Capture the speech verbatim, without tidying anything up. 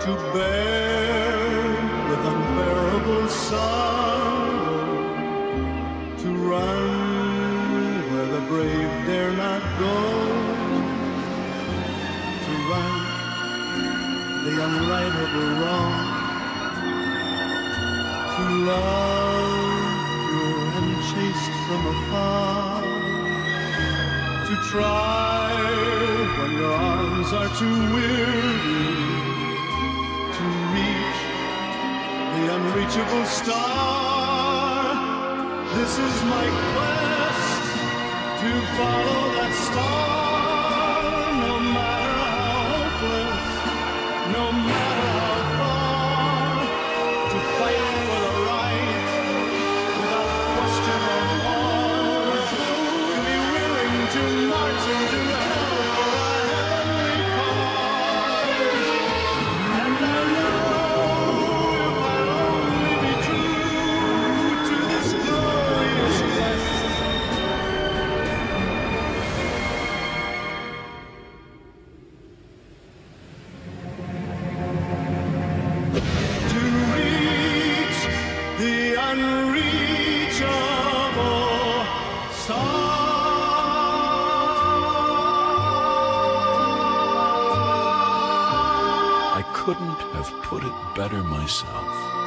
to bear with unbearable sorrow, to run where the brave dare not go, to right the unrightable wrong, to love pure and chaste from afar, to try when your arms are too weary, to reach the unreachable star. This is my quest, to follow that star, no matter how hopeless, no matter how far, to fight for the right without question or pause, to be willing to march into hell for a heavenly cause. And I know if I'll only be true to this glorious quest, to reach the unreachable star. I couldn't have put it better myself.